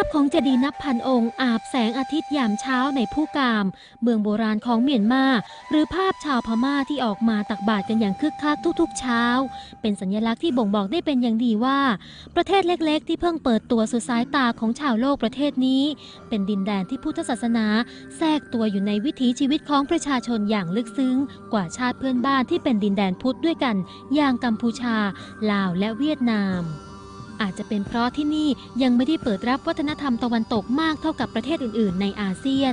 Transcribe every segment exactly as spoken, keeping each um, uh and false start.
ของเจดีย์นับพันองค์อาบแสงอาทิตย์ยามเช้าในผู้กามเมืองโบราณของเมียนมาหรือภาพชาวพม่าที่ออกมาตักบาตรกันอย่างคึกคักทุกๆเช้าเป็นสัญลักษณ์ที่บ่งบอกได้เป็นอย่างดีว่าประเทศเล็กๆที่เพิ่งเปิดตัวสู่สายตาของชาวโลกประเทศนี้เป็นดินแดนที่พุทธศาสนาแทรกตัวอยู่ในวิถีชีวิตของประชาชนอย่างลึกซึ้งกว่าชาติเพื่อนบ้านที่เป็นดินแดนพุทธด้วยกันอย่างกัมพูชาลาวและเวียดนามอาจจะเป็นเพราะที่นี่ยังไม่ได้เปิดรับวัฒนธรรมตะวันตกมากเท่ากับประเทศอื่นๆในอาเซียน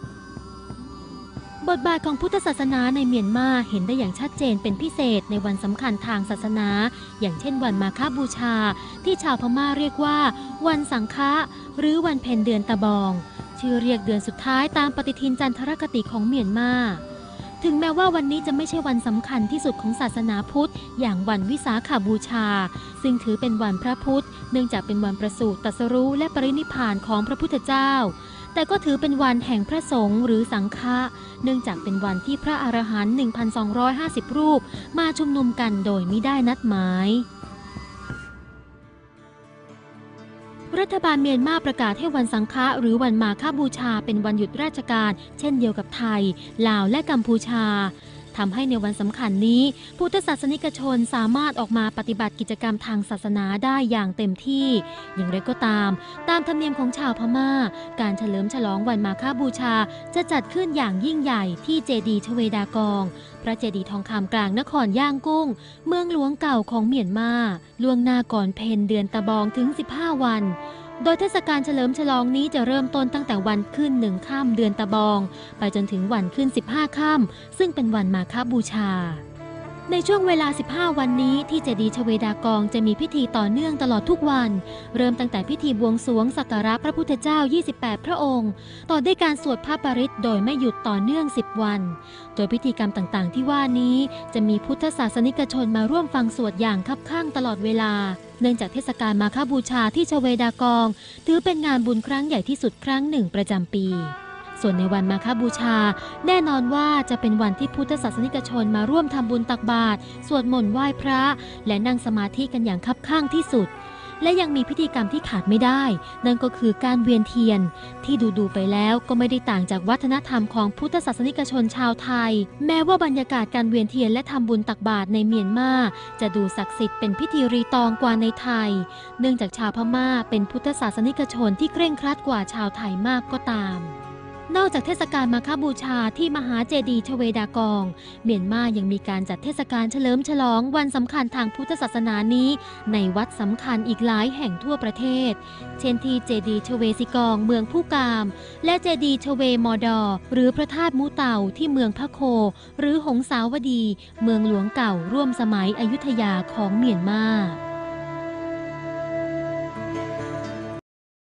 บทบาทของพุทธศาสนาในเมียนมาเห็นได้อย่างชัดเจนเป็นพิเศษในวันสำคัญทางศาสนาอย่างเช่นวันมาฆบูชาที่ชาวพม่าเรียกว่าวันสังฆะหรือวันเพ็ญเดือนตะบองชื่อเรียกเดือนสุดท้ายตามปฏิทินจันทรคติของเมียนมาถึงแม้ว่าวันนี้จะไม่ใช่วันสำคัญที่สุดของศาสนาพุทธอย่างวันวิสาขบูชาซึ่งถือเป็นวันพระพุทธเนื่องจากเป็นวันประสูติตรัสรู้และปรินิพพานของพระพุทธเจ้าแต่ก็ถือเป็นวันแห่งพระสงฆ์หรือสังฆะเนื่องจากเป็นวันที่พระอรหันต์ หนึ่งพันสองร้อยห้าสิบ รูปมาชุมนุมกันโดยมิได้นัดหมายรัฐบาลเมียนมาประกาศให้วันสังฆะหรือวันมาฆบูชาเป็นวันหยุดราชการเช่นเดียวกับไทยลาวและกัมพูชาทำให้ในวันสำคัญนี้พุทธศาสนิกชนสามารถออกมาปฏิบัติกิจกรรมทางศาสนาได้อย่างเต็มที่อย่างไรก็ตามตามธรรมเนียมของชาวพม่าการเฉลิมฉลองวันมาฆบูชาจะจัดขึ้นอย่างยิ่งใหญ่ที่เจดีย์ชเวดากองพระเจดีย์ทองคำกลางนครย่างกุ้งเมืองหลวงเก่าของเมียนมาล่วงหน้าก่อนเพ็ญเดือนตะบองถึงสิบห้าวันโดยเทศกาลเฉลิมฉลองนี้จะเริ่มต้นตั้งแต่วันขึ้นหนึ่งค่ำเดือนตะบองไปจนถึงวันขึ้นสิบห้าค่ำซึ่งเป็นวันมาฆบูชาในช่วงเวลาสิบห้าวันนี้ที่เจดีย์ชเวดากองจะมีพิธีต่อเนื่องตลอดทุกวันเริ่มตั้งแต่พิธีบวงสรวงสักการะพระพุทธเจ้ายี่สิบแปดพระองค์ต่อด้วยการสวดพระปริตรโดยไม่หยุดต่อเนื่องสิบวันโดยพิธีกรรมต่างๆที่ว่านี้จะมีพุทธศาสนิกชนมาร่วมฟังสวดอย่างคับคั่งตลอดเวลาเนื่องจากเทศกาลมาฆบูชาที่ชเวดากองถือเป็นงานบุญครั้งใหญ่ที่สุดครั้งหนึ่งประจำปีส่วนในวันมาฆบูชาแน่นอนว่าจะเป็นวันที่พุทธศาสนิกชนมาร่วมทำบุญตักบาตรสวดมนต์ไหว้พระและนั่งสมาธิกันอย่างคับคั่งที่สุดและยังมีพิธีกรรมที่ขาดไม่ได้นั่นก็คือการเวียนเทียนที่ดูๆไปแล้วก็ไม่ได้ต่างจากวัฒนธรรมของพุทธศาสนิกชนชาวไทยแม้ว่าบรรยากาศการเวียนเทียนและทำบุญตักบาตรในเมียนมาจะดูศักดิ์สิทธิ์เป็นพิธีรีตองกว่าในไทยเนื่องจากชาวพม่าเป็นพุทธศาสนิกชนที่เคร่งครัดกว่าชาวไทยมากก็ตามนอกจากเทศกาลมาฆบูชาที่มหาเจดีย์ชเวดากองเมียนมายังมีการจัดเทศกาลเฉลิมฉลองวันสำคัญทางพุทธศาสนานี้ในวัดสำคัญอีกหลายแห่งทั่วประเทศเช่นที่เจดีย์ชเวซิกองเมืองผู้กามและเจดีย์ชเวมอดอหรือพระธาตุมูเต่าที่เมืองพะโคหรือหงสาวดีเมืองหลวงเก่าร่วมสมัยอยุธยาของเมียนมา